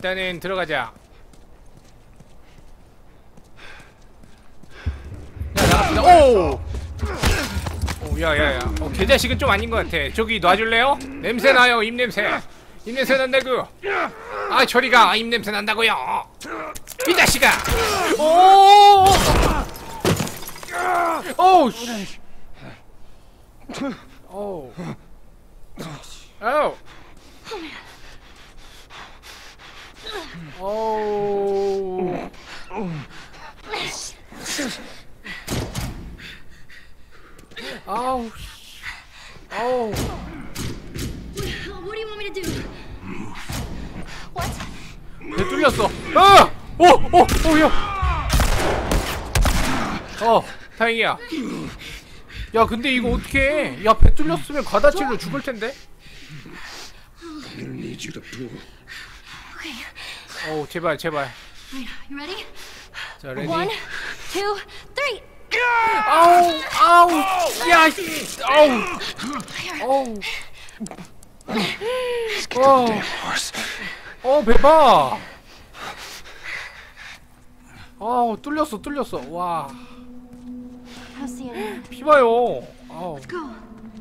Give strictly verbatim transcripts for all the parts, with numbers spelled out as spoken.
일단은 들어가자. 야, 나갑시다. 오! 오, 야야야. 어, 개자식은 좀 아닌 것 같아. 저기 놔줄래요? 냄새 나요, 입냄새. 입냄새 난다고. 아, 저리가. 입냄새 난다고요. 이 자식아. 오! 오우 씨. 오우. 오우. 오우. 아우. 아우. What do you want me to do? What? 배 뚫렸어. 아! 오! 오! 오! 야! 어, 다행이야. 야, 근데 이거 어떡해? 야, 배 뚫렸으면 가다칠로 죽을 텐데. 오, 제발, 제발. You ready? 자, 레디. One, two, three. 아우, 아우, 야, 씨, 아우, 아우. 어, 어, 배봐. 아우, 뚫렸어, 뚫렸어. 와. How's the end? 피 봐요. 아우. Let's go.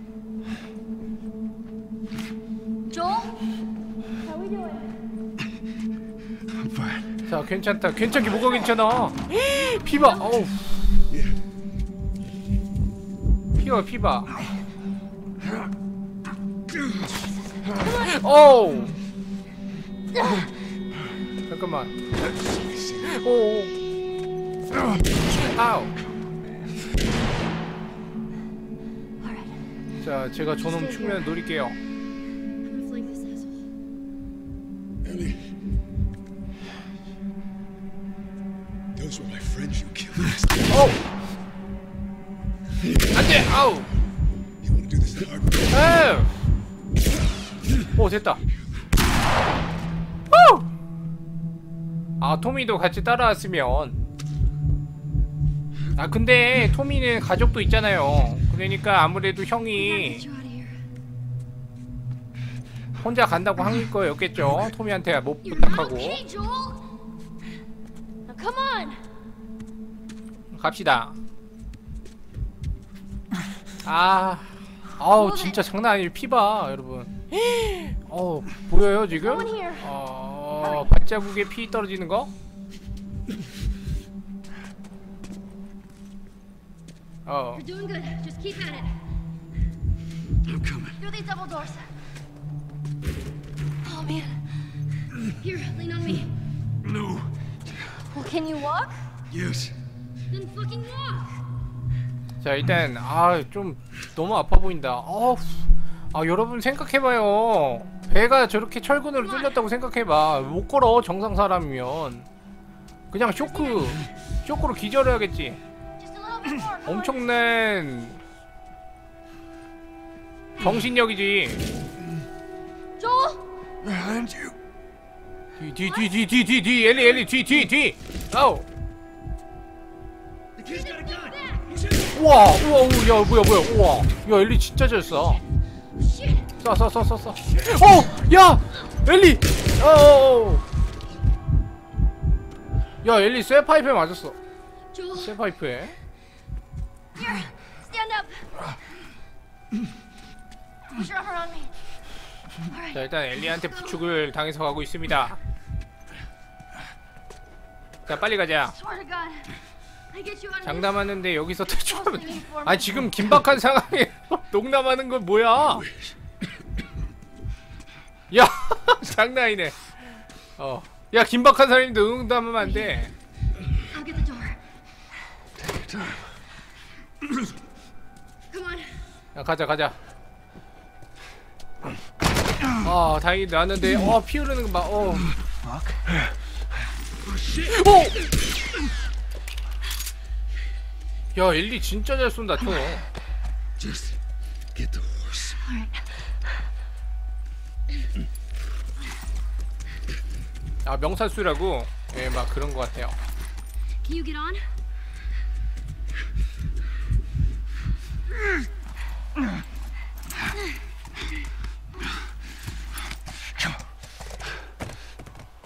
Joel? How we doing? I'm fine. 자, 괜찮다. 괜찮게 뭐가 괜찮아. 피 봐. 어우. 피 봐, 피 봐. 어우. 잠깐만. 오. 아우. 자, 제가 저놈 충면 노릴게요. Flank this asshole. Ellie. Those were my friends you killed. 어우. 안돼. 아우. You want to do this the hard way? 에휴. 오, 됐다. 후! 아, 토미도 같이 따라왔으면. 아, 근데 토미는 가족도 있잖아요. 그러니까 아무래도 형이 Get you out of here. 혼자 간다고 한 거였겠죠. 토미한테 못 You're not 부탁하고. okay, Joel. Now come on. 갑시다. 아, 아우 진짜 장난 아니에요. 피봐 여러분. 어, 보여요 지금? 어, 발자국에 피 떨어지는 거? 어. You're doing good. Just keep at it. I'm coming. Through these double doors. Oh man. Here, lean on me. No. Well, can you walk? Yes. Then fucking walk. 자, 일단 아 좀 너무 아파 보인다. 어, 아 여러분 생각해봐요. 배가 저렇게 철근으로 뚫렸다고 생각해봐. 못 걸어 정상 사람이면. 그냥 쇼크 쇼크로 기절해야겠지. Just a little bit more. Come on. 엄청난 정신력이지. Joel. Behind you. 뒤 뒤 뒤 뒤 뒤 뒤 엘리 엘리 뒤 뒤 뒤. 아우. The kid's got a gun. 우와 우와 우와 야 뭐야 뭐야 우와 야 엘리 진짜 잘 쏴. Shit. 쏴 쏴 쏴 쏴 쏴. 어! 야! 엘리! 어어어. 야 엘리 쇠 파이프에 맞았어. Joel. 쇠 파이프에. Here. Stand up. Push your arm on me. All right. 자, 일단 엘리한테 부축을 당해서 가고 있습니다. 자, 빨리 가자. Swear to God. I get you out of 장담하는데 여기서 탈출하면 아 지금 긴박한 상황에 농담하는 건 뭐야? 야 장난 아니네. 어, 야 긴박한 사람인데 농담하면 안 돼. I'll get the door. Come on. 야 가자 가자. 아 다행히 나왔는데 어 피 흐르는 거 봐. 어. 오! 야 엘리 진짜 잘 쏜다 총. Just get the horse. All right. 아 명사수라고? 예 막 그런 거 같아요. Can you get on?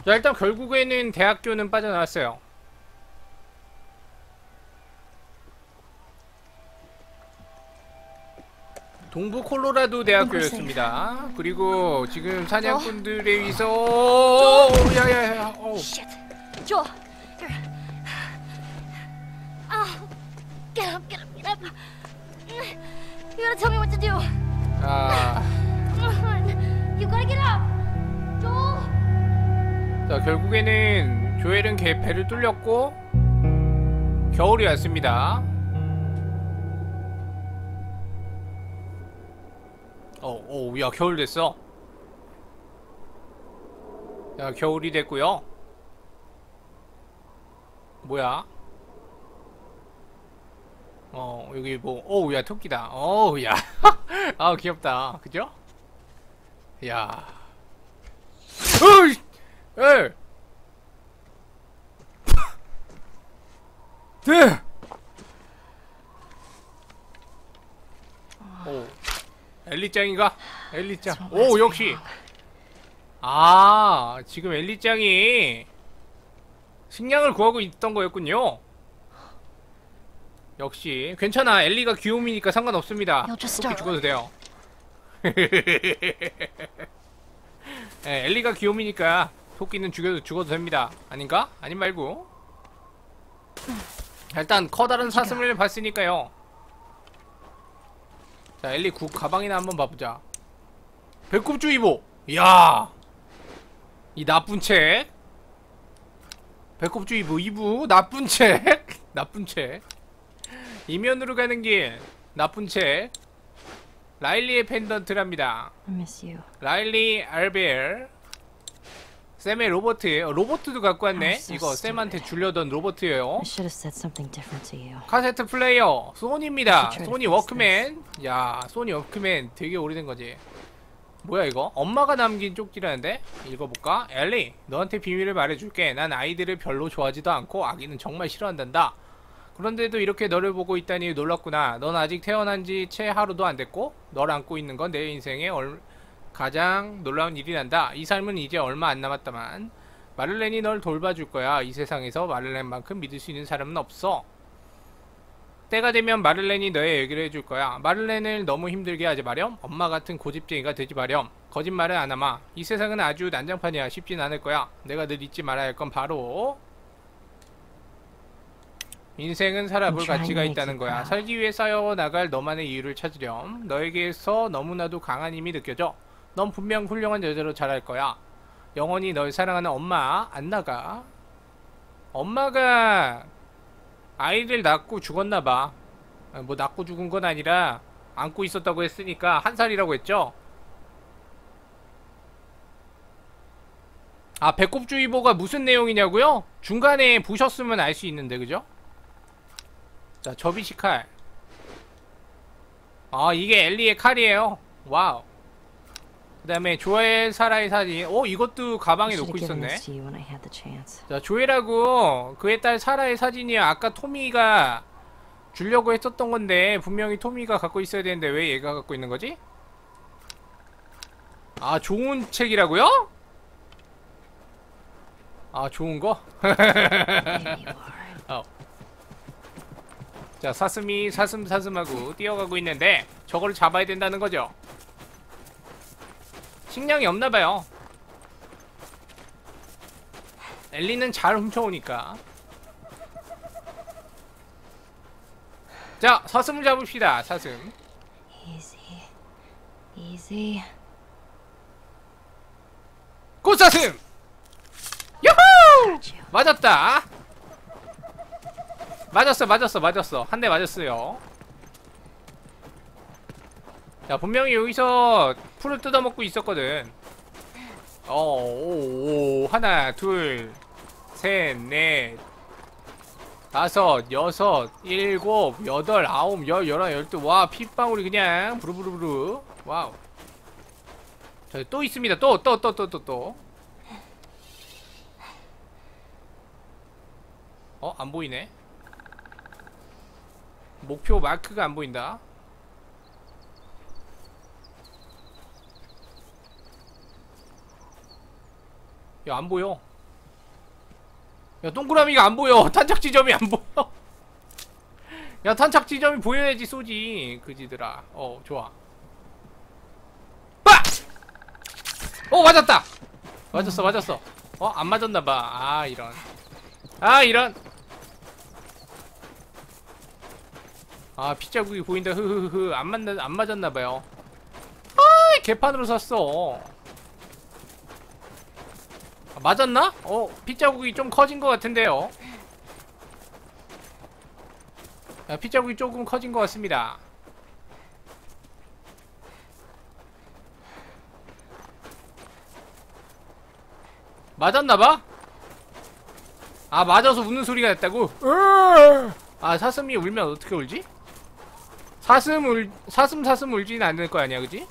자, 일단 결국에는 대학교는 빠져나왔어요. 동부 콜로라도 대학교였습니다. 그리고 지금 사냥꾼들에 의해서 야야야 어. Shit. Joel. Here. Oh. Get up, get up, get up. You gotta tell me what to do. 아, Come on. You gotta get up. Joel. 자 결국에는 조엘은 개 배를 뚫렸고 겨울이 왔습니다. 어, 오, 야 겨울 됐어. 야 겨울이 됐고요. 뭐야? 어 여기 뭐, 오우 야 토끼다. 어우 야, 아 귀엽다, 그죠? 야, 어이, 에, 네. 오, 엘리짱인가? 엘리짱. 오 역시. 아 지금 엘리짱이 식량을 구하고 있던 거였군요. 역시 괜찮아. 엘리가 귀요미니까 상관없습니다. 토끼 죽어도 돼요. 네, 엘리가 귀요미니까 토끼는 죽여도 죽어도 됩니다. 아닌가? 아님 말고. 일단 커다란 사슴을 봤으니까요. 자 엘리 국 가방이나 한번 봐보자. 배꼽주의보. 이야, 이 나쁜 책. 배꼽주의보 이 부 나쁜 책. 나쁜 책. 이면으로 가는 길 나쁜 책. 라일리의 펜던트랍니다. I miss you. 라일리 알베르. 샘의 로버트. 어, 로버트도 갖고 왔네. Ah, so 이거 샘한테 줄려던 로버트예요. I should have said something different to you. 카세트 플레이어 소니입니다. Should try to 소니 fix 워크맨. 야 소니 워크맨 되게 오래된 거지. 뭐야 이거? 엄마가 남긴 쪽지라는데? 읽어볼까? 엘리, 너한테 비밀을 말해줄게. 난 아이들을 별로 좋아하지도 않고 아기는 정말 싫어한단다. 그런데도 이렇게 너를 보고 있다니 놀랍구나. 넌 아직 태어난 지 채 하루도 안 됐고 널 안고 있는 건 내 인생의 얼... 가장 놀라운 일이란다. 이 삶은 이제 얼마 안 남았다만 마를렌이 널 돌봐줄 거야. 이 세상에서 마를렌만큼 믿을 수 있는 사람은 없어. 때가 되면 마를렌이 너의 얘기를 해줄 거야. 마를렌을 너무 힘들게 하지 마렴. 엄마 같은 고집쟁이가 되지 마렴. 거짓말은 안 하마. 이 세상은 아주 난장판이야. 쉽진 않을 거야. 내가 늘 잊지 말아야 할 건 바로 인생은 살아볼 가치가 있다는 거야. 살기 위해 쌓여나갈 너만의 이유를 찾으렴. 너에게서 너무나도 강한 힘이 느껴져. 넌 분명 훌륭한 여자로 자랄 거야. 영원히 널 사랑하는 엄마 안 나가. 엄마가 아이를 낳고 죽었나봐. 뭐 낳고 죽은 건 아니라 안고 있었다고 했으니까 한 살이라고 했죠. 아 배꼽주의보가 무슨 내용이냐고요? 중간에 보셨으면 알 수 있는데 그죠? 자 접이식 칼. 아 이게 엘리의 칼이에요. 와우. 그 다음에 조엘 사라의 사진. 오 이것도 가방에 I should 놓고 have given 있었네. this to you when I had the chance. 자 조엘하고 그의 딸 사라의 사진이야. 아까 토미가 주려고 했었던 건데 분명히 토미가 갖고 있어야 되는데 왜 얘가 갖고 있는 거지? 아 좋은 책이라고요? 아 좋은 거? There you are. 어. 자 사슴이 사슴사슴하고 뛰어가고 있는데 저거를 잡아야 된다는 거죠. 식량이 없나봐요. 엘리는 잘 훔쳐오니까. 자 사슴을 잡읍시다. 사슴. Easy. Easy. 꽃사슴! 야호! Got you. 맞았다. 맞았어 맞았어 맞았어. 한 대 맞았어요. 야 분명히 여기서 풀을 뜯어먹고 있었거든. 어, 오, 오, 하나, 둘, 셋, 넷, 다섯, 여섯, 일곱, 여덟, 아홉, 열, 열한, 열두. 와 핏방울이 그냥 부르부르부르. 와우. 자, 또 있습니다. 또, 또, 또, 또, 또, 또. 어? 안 보이네. 목표 마크가 안 보인다. 야, 안 보여. 야, 동그라미가 안 보여. 탄착 지점이 안 보여. 야, 탄착 지점이 보여야지 쏘지. 그지들아. 어, 좋아. 빠! 어, 맞았다. 맞았어, 맞았어. 어, 안 맞았나봐. 아, 이런. 아, 이런. 아, 피자국이 보인다. 흐흐흐흐. 안 맞나, 안 맞았나봐요. 아, 개판으로 샀어. 아, 맞았나? 어, 피자국이 좀 커진 것 같은데요. 야, 피자국이 조금 커진 것 같습니다. 맞았나봐? 아, 맞아서 우는 소리가 났다고? 아, 사슴이 울면 어떻게 울지? 사슴 울, 사슴 사슴 울지는 않을 거 아니야, 그지?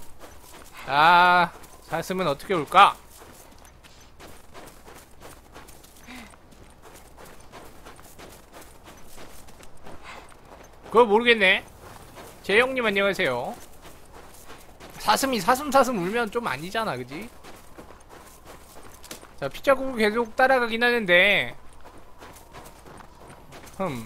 아, 사슴은 어떻게 울까? 그거 모르겠네. 재영님 안녕하세요. 사슴이 사슴사슴 울면 좀 아니잖아, 그지? 자, 피자국을 계속 따라가긴 하는데 흠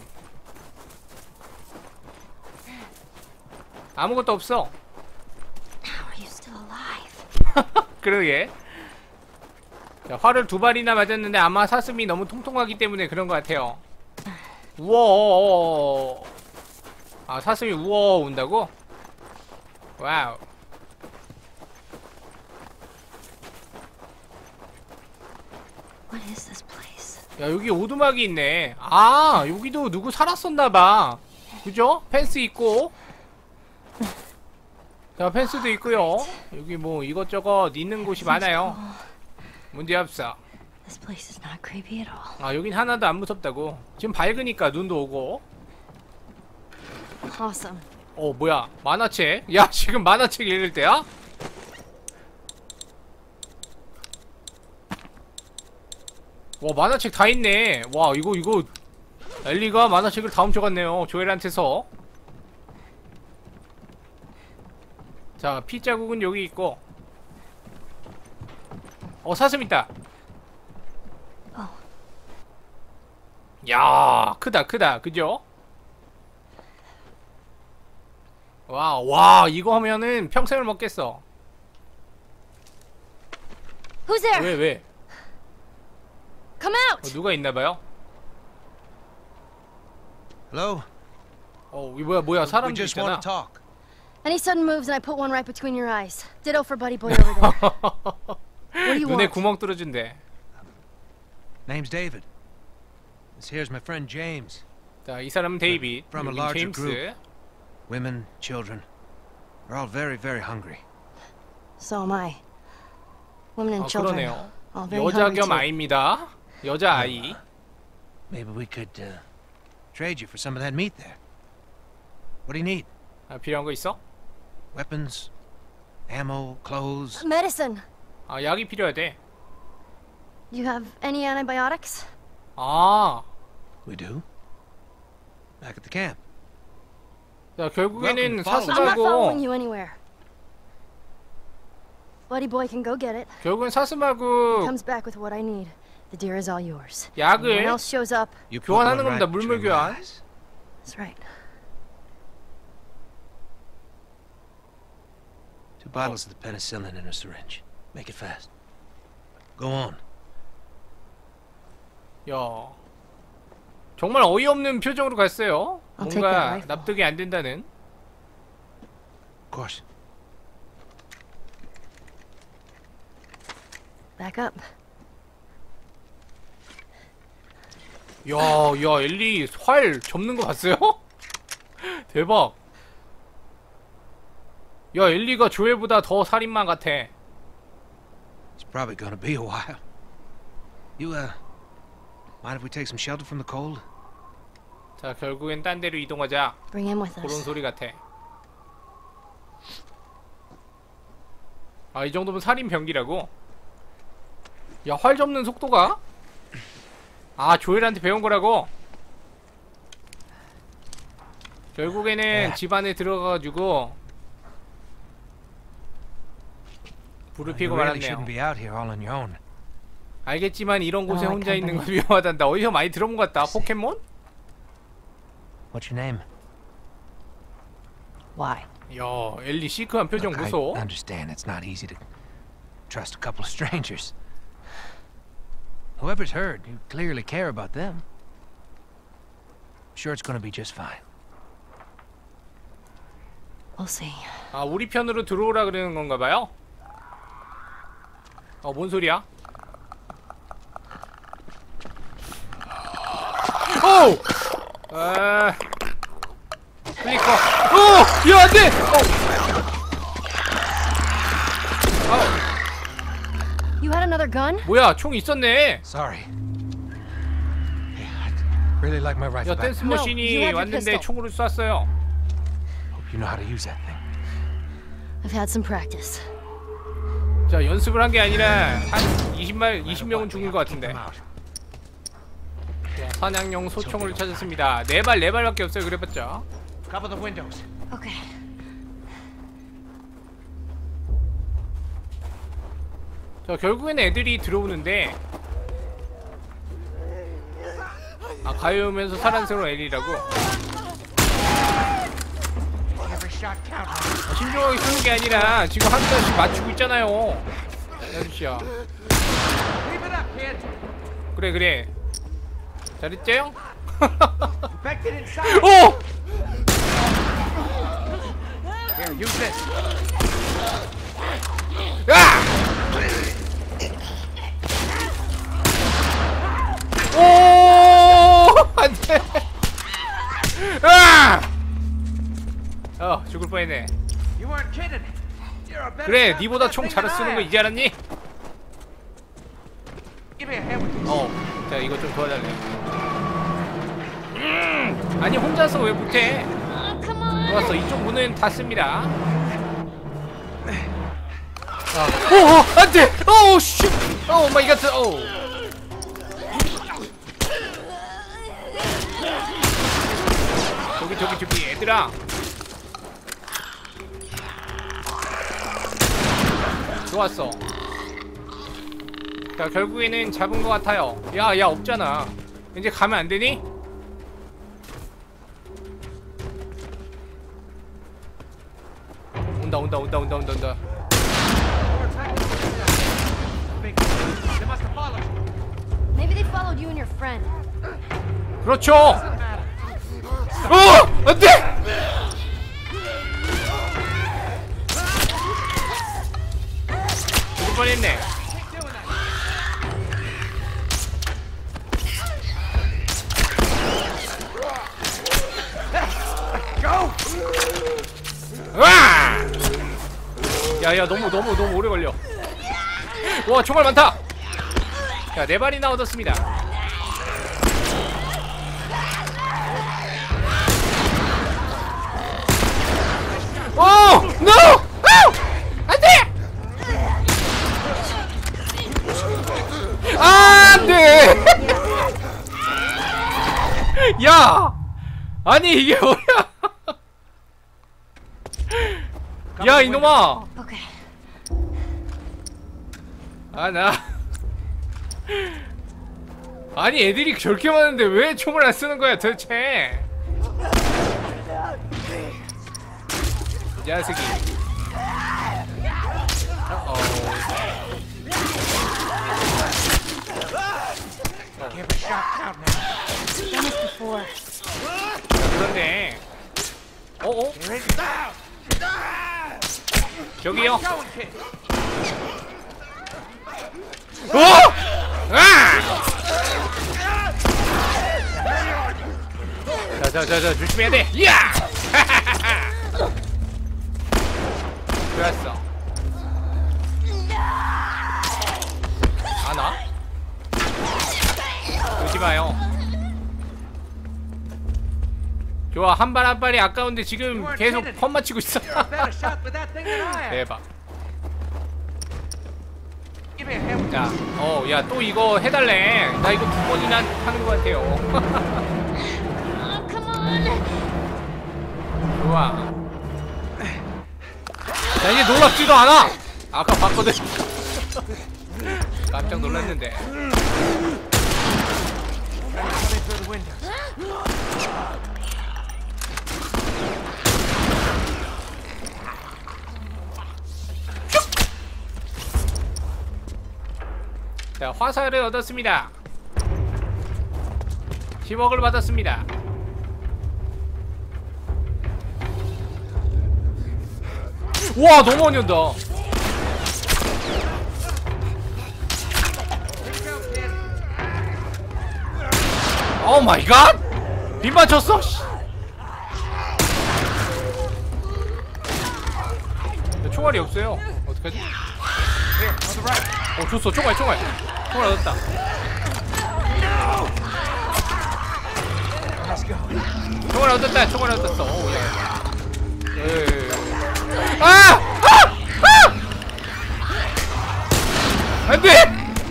아무것도 없어. How are you still alive? 그러게. 자, 활을 두 발이나 맞았는데 아마 사슴이 너무 통통하기 때문에 그런 것 같아요. 우와. 아, 사슴이 우와 운다고? 와우. What is this place? 야, 여기 오두막이 있네. 아, 여기도 누구 살았었나봐. 그죠? 펜스 있고. 자, 펜스도 있고요. 여기 뭐 이것저것 있는 곳이 많아요. 문제 없어. This place is not creepy at all. 아, 여긴 하나도 안 무섭다고. 지금 밝으니까 눈도 오고. Awesome. 어, 뭐야, 만화책? 야, 지금 만화책 읽을 때야? 와, 만화책 다 있네. 와, 이거 이거 엘리가 만화책을 다 훔쳐갔네요, 조엘한테서. 자, 피자국은 여기 있고. 어, 사슴 있다. 어. 야, 크다 크다, 그죠? 와, 와, 이거 하면은 평생을 먹겠어. Who's there? 왜 왜? Come 어, out! 누가 있나봐요? Hello? 어, 이 뭐야 뭐야 We 사람도 just 있잖아. want to talk. Any sudden moves and I put one right between your eyes. Ditto for Buddy Boy over there. What do you 눈에 want? 구멍 뚫어준대. Name's David. This here's my friend James. 자, 이 사람은 데이빗, From a 여긴 larger 제임스. group. Women, children. They're all very, very hungry. So am I. Women and 아, children. 그러네요. All very 여자 hungry 겸 too. 아이입니다. 여자 아이. Maybe we could uh, trade you for some of that meat there. What do you need? 아, 필요한 거 있어? Weapons, ammo, clothes. Medicine. 아, 약이 필요하대. You have any antibiotics? 아, We do. Back at the camp. 자, 결국에는 Welcome, follow I'm not following 사슴하고 you anywhere. Buddy Boy can go get it. 결국엔 사슴하고 Comes back with what I need. The deer is all yours. 약을 Anyone else shows up. You put 교환하는 one 겁니다. right 물물 between my 교환. eyes. That's right. Two bottles of the penicillin in a syringe. Make it fast. Go on. 야, 정말 어이없는 표정으로 갔어요. I'll take that 뭔가 rifle. 납득이 안 된다는. Of course. Back up. 야, 야, 엘리 활 접는 거 봤어요? 대박. 야, 엘리가 조엘보다 더 살인마 같아. It's probably gonna be a while. You, uh, mind if we take some shelter from the cold? 자, 결국엔 딴 데로 이동하자. Bring him with 그런 us. 소리 같아. 아, 이 정도면 살인 병기라고? 야, 활 접는 속도가? 아, 조엘한테 배운 거라고? 결국에는 집 안에 들어가가지고 불을 You 피고 really 말았네요. shouldn't be out here all on your own. 알겠지만 이런 곳에 어, 혼자 있는 건 company. 위험하단다. 어디서 많이 들어본 것 같다. 포켓몬? What's your name? Why? 야, 엘리 시크한 표정 Look, 보소. I understand it's not easy to trust a couple of strangers. Whoever's hurt, you clearly care about them. I'm sure it's gonna be just fine. We'll see. 아, 우리 편으로 들어오라 그러는 건가 봐요? 어, 뭔 소리야? 오! 아... 클리커. 오! 야, 안 돼! 어. You had another gun? 뭐야, 총 있었네. Sorry. Hey, I'd really like my rifle 야, back. 댄스 No, 머신이 you had your 왔는데 pistol. 총으로 쐈어요. Hope you know how to use that thing. I've had some practice. 자, 연습을 한 게 아니라 한 이십 말, 이십 명은 죽은 것 같은데. 자, 사냥용 소총을 찾았습니다. 네 발, 네 발밖에 없어요. 그래봤자. Cover the windows. Okay. 자, 결국에는 애들이 들어오는데, 아, 가요우면서 사랑스러운 엘리라고. 아, 신중하게 쏘는 게 아니라 지금 한 대씩 맞추고 있잖아요. 아저씨야. 그래 그래. 잘했죠요? 오! Here, use this. 야! 오! 안 돼. 아! 어, 죽을 뻔했네. You weren't kidding. You're a better 그래, shot 니보다 with that 총 thing 잘 than 쓰는 I 거 am. 이제 알았니? Give me a hand with this. 어, 자, 이거 좀 도와달래. 음, 아니, 혼자서 왜 못해? 좋았어, 이쪽 문은 닫습니다. 아, 오, 오, 안 돼! 오, 씨! 오 마이 갓, 오! 저기, 저기, 저기, 얘들아! 좋았어. 자, 결국에는 잡은 것 같아요. 야, 야, 없잖아. 이제 가면 안 되니? 온다, 온다, 온다, 온다, 온다, 온다. They must have followed you. Maybe they followed you and your friend. 그렇죠! 어! 안 돼! 죽을 뻔했네. 와! 야야 너무 너무 너무 오래 걸려. 와 정말 많다. 자 네 발이나 얻었습니다. 오! 노! 안돼! 안돼! 야! 아니 이게 뭐야? 야 이놈아! Okay. 아 나 아니 애들이 저렇게 많은데 왜 총을 안 쓰는 거야 도대체? 이 자식이. 어. Give a shot count now. Done this before. 그런데. 어어? Here it is. 저기요. Going, kid. 어! 아! 자자자자 조심해야 돼. 야! 좋았어. 아나? 오지 마요. 좋아 한 발 한 발이 아까운데 지금 계속 펀 맞히고 있어. You're a better shot with that thing than I am. 대박. Give me a hand with 자, 어, 야, 또 이거 해달래. 나 이거 두 번이나 하는 것 같아요. Oh, come on. 좋아. 자, 이제 놀랍지도 않아. 아까 봤거든. 깜짝 놀랐는데. Coming through the windows. 자, 화살을 얻었습니다. 십억을 받았습니다. 와, 너무 많이 온다. 오 마이 갓! 빗 맞췄어? 씨. 야, 총알이 없어요. 어떡하지? 어, 줬어. 총알, 총알. 총알 얻었다. 총알 얻었다. 총알 얻었어. 오, 야, 야. 예. 아! 아! 아! 안 돼!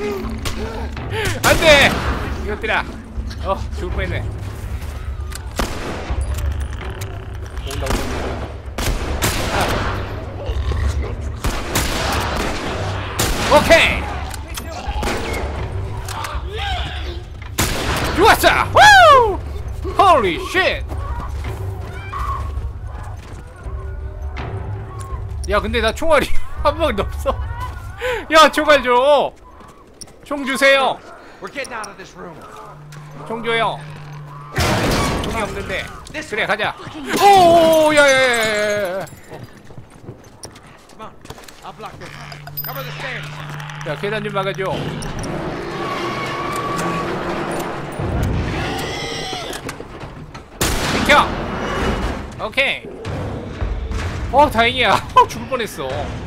안 돼! 이것들아. 어, 죽을 뻔했네. 온다, 온다, 온다, 온다. 아. 오케이! 좋았어! 후! 홀리 쉣! 야, 근데 나 총알이 한 방도 없어. 야, 총알 줘! 총 주세요! We're getting out of this room. 총 줘요. 총이 없는데. 그래, 가자. 오, 야야야야야. Come on. I'll block this. Cover the stairs. 야, 계단 좀 막아줘. 비켜. 오케이. 어, 다행이야. 죽을 뻔했어.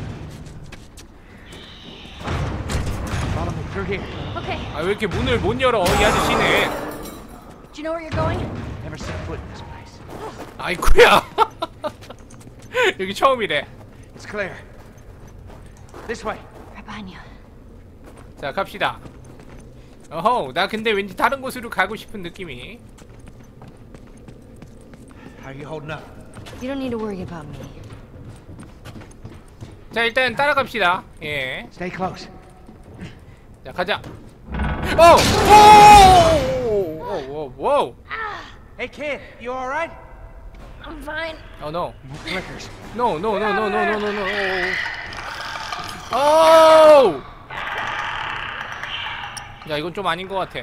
Follow me through here. Okay. 아, 왜 이렇게 문을 못 열어, 이 아저씨는. Do you know where you're going? Never set foot in this place. 아이쿠야. 여기 처음이래. It's clear. This way. Right behind you. 자, 갑시다. 어허, 나 근데 왠지 다른 곳으로 가고 싶은 느낌이. How are you holding up? You don't need to worry about me. 자, 일단 따라갑시다. 예. Stay close. 자, 가자. 오! 오! 오! 오! 오! Hey kid, you all right? I'm fine. Oh no. Flickers. No, no, no, no, no, no, no, no. 오! 야, 이건 좀 아닌 것 같아.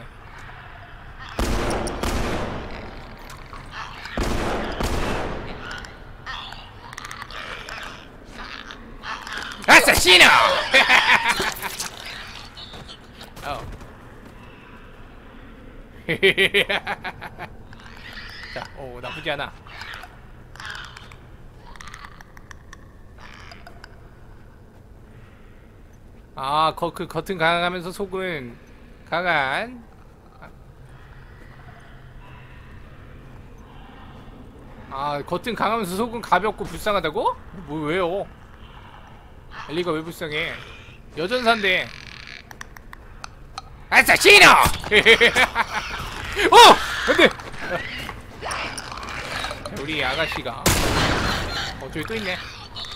아사시노! 어. 자, 오, 나쁘지 않아. 아, 거, 그 겉은 강하면서 속은 강한. 아, 겉은 강하면서 속은 가볍고 불쌍하다고? 뭐, 왜요? 엘리가 왜 불쌍해? 여전사인데. 아사시노! 어! 안돼! 우리 아가씨가. 어, 저기 또 있네.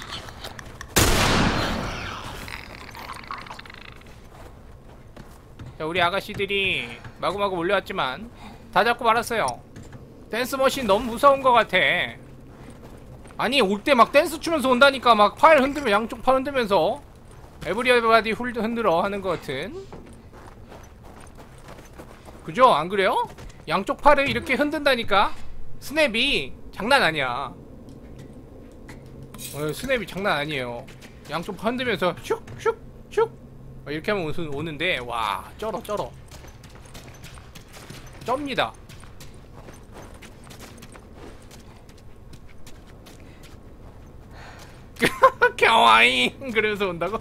자, 우리 아가씨들이 마구마구 몰려왔지만 다 잡고 말았어요. 댄스머신 너무 무서운 것 같아. 아니, 올 때 막 댄스 추면서 온다니까. 막 팔 흔들면, 양쪽 팔 흔들면서 에브리바디 흔들어 하는 것 같은. 그죠? 안 그래요? 양쪽 팔을 이렇게 흔든다니까. 스냅이 장난 아니야. 어, 스냅이 장난 아니에요. 양쪽 팔 흔들면서 슉슉슉 이렇게 하면 오는데, 와, 쩔어 쩔어 쩝니다. 캬와잉 그러면서 온다고?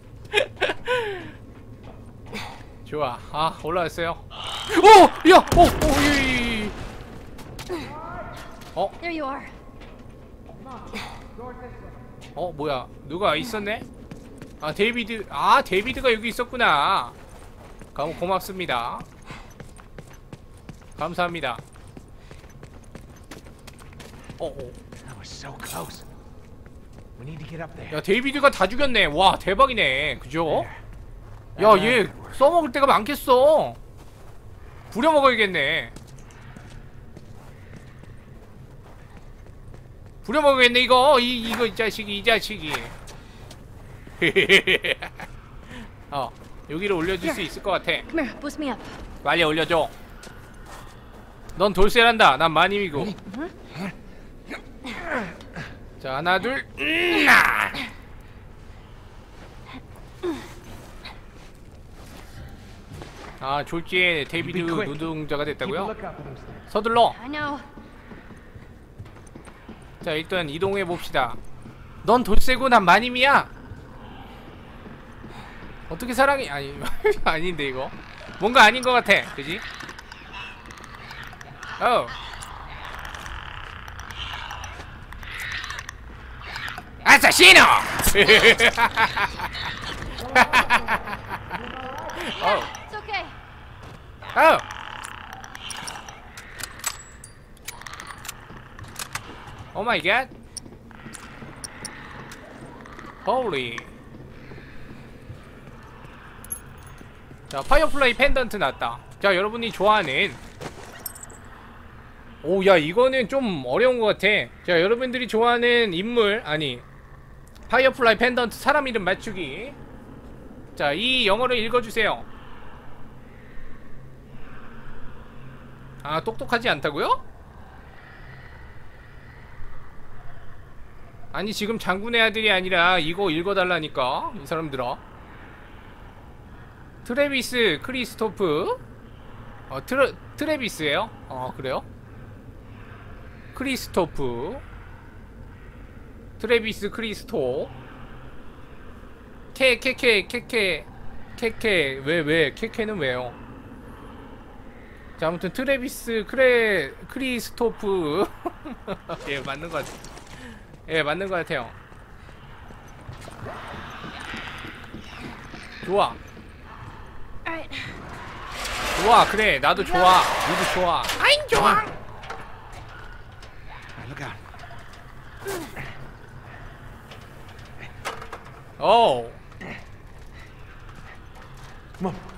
좋아. 아, 올라왔어요. 오! 야! 오! 오! 이, 이, 이. 어? There you are. 어, 뭐야? 누가 있었네? 아, 데이비드. 아, 데이비드가 여기 있었구나. 고, 고맙습니다. 감사합니다. 어, 어. That was so close. We need to get up there. 야, 데이비드가 다 죽였네. 와, 대박이네. 그죠? 야, 얘 써먹을 때가 많겠어. 부려먹어야겠네. 부려먹어야겠네 이거. 이, 이거 이 자식이 이 자식이. 어 여기를 올려줄 수 있을 것 같아. Come here, boost me up. 빨리 올려줘. 넌 돌쇠란다. 난 마님이고. 자 하나 둘. 음, 아. 아 졸지에 데이비드 노동자가 됐다고요? 서둘러. I know. 자 일단 이동해 봅시다. 넌 돌쇠고 난 마님이야. 어떻게 사랑이 아니 아닌데 이거 뭔가 아닌 것 같아. 그지? 어. 아사시노. 어. It's okay. 어. 오 마이 갓. 홀리. 자 파이어플라이 펜던트 났다. 자 여러분이 좋아하는 오 야 이거는 좀 어려운 것 같아. 자 여러분들이 좋아하는 인물 아니 파이어플라이 펜던트 사람 이름 맞추기. 자 이 영어를 읽어주세요. 아 똑똑하지 않다고요? 아니 지금 장군의 아들이 아니라 이거 읽어달라니까 이 사람들아. 트래비스 크리스토프. 어 트레, 트래비스예요? 어 그래요? 크리스토프 트래비스 크리스토 케 케케 케케 케케 왜 왜 케케는 왜요? 자 아무튼 트래비스 크레 크리스토프 예 맞는 것 같아. 예 맞는 것 같아요. 좋아 Alright. 좋아 그래 나도 좋아 니도 좋아 아잉 좋아. Look out. 오 Come on.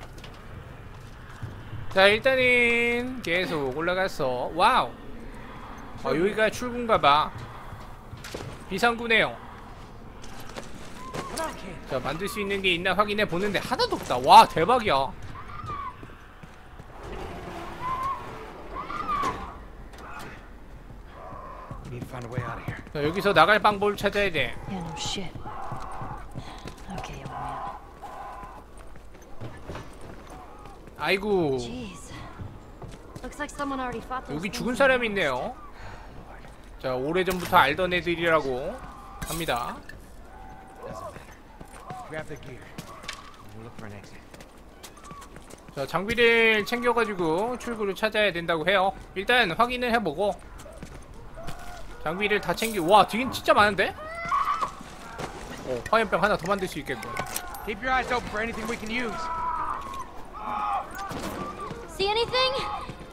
자 일단은 계속 올라갔어. 와우. 어 여기가 출구인가봐. 비상구네요. 자 만들 수 있는 게 있나 확인해 보는데 하나도 없다. 와 대박이야. We need to find a way out of here. 자 여기서 나갈 방법을 찾아야 돼. Yeah, no shit. Okay, old man. 아이고 Jeez. Looks like someone already fought those 여기 things 죽은 in 사람이 the house. 있네요. 자 오래전부터 알던 애들이라고 합니다. Grab the gear. We'll look for an exit. 자 장비를 챙겨가지고 출구를 찾아야 된다고 해요. 일단 확인을 해보고 장비를 다 챙겨. 와 뒤엔 진짜 많은데? 오 화염병 하나 더 만들 수 있겠고. Keep your eyes open for anything we can use. See anything?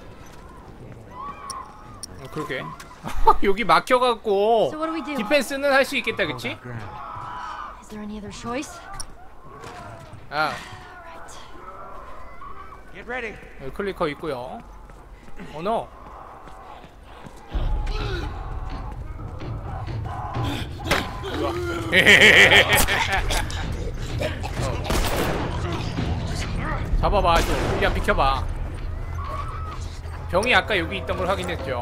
어, 그러게. 여기 막혀갖고 So what do we do? 디펜스는 할 수 있겠다 그치? Hold our ground. Is there any other choice? 아 Right. Get ready. 여기 클리커 있고요. 어너 잡아봐 좀. 그냥 비켜봐. 병이 아까 여기 있던 걸 확인했죠.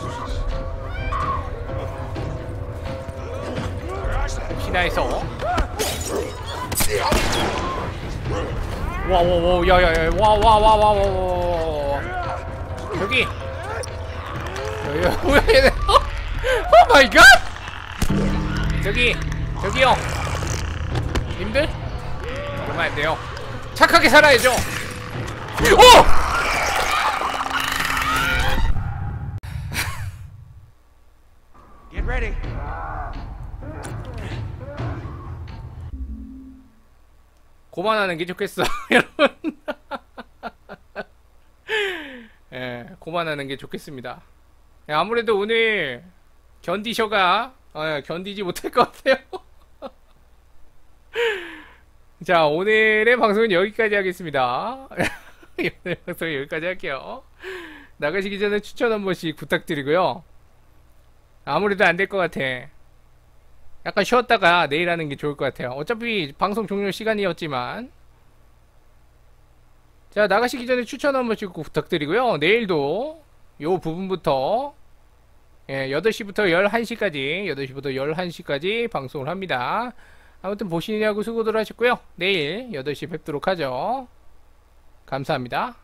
혹시나 해서 와와와 야야야 와와와와와와 저기 야야 뭐야 얘네. 오 마이 갓. 저기 저기요 님들 그러면 안 돼요. 착하게 살아야죠. 오! Get ready. 고만하는 게 좋겠어 여러분. 예, 고만하는 게 좋겠습니다. 예, 아무래도 오늘 견디셔가 어, 견디지 못할 것 같아요. 자, 오늘의 방송은 여기까지 하겠습니다. 오늘 방송 여기까지 할게요. 나가시기 전에 추천 한 번씩 부탁드리고요. 아무래도 안 될 것 같아. 약간 쉬었다가 내일 하는 게 좋을 것 같아요. 어차피 방송 종료 시간이었지만. 자, 나가시기 전에 추천 한 번씩 부탁드리고요. 내일도 요 부분부터 예, 여덟 시부터 열한 시까지 여덟 시부터 열한 시까지 방송을 합니다. 아무튼 보시느냐고 수고들 하셨고요. 내일 여덟 시 뵙도록 하죠. 감사합니다.